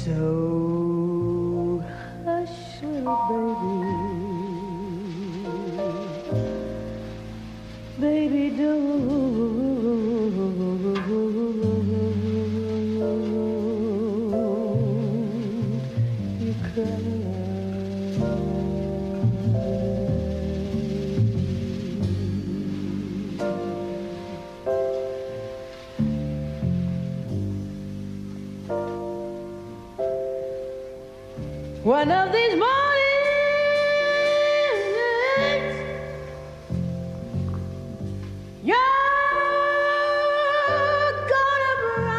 So hush, little baby, don't you cry. One of these mornings, you're gonna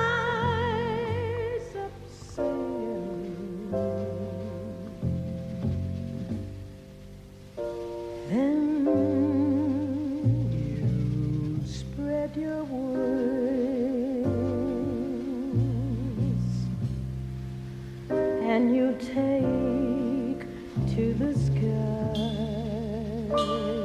rise up singing. Then you spread your wings and you take to the sky.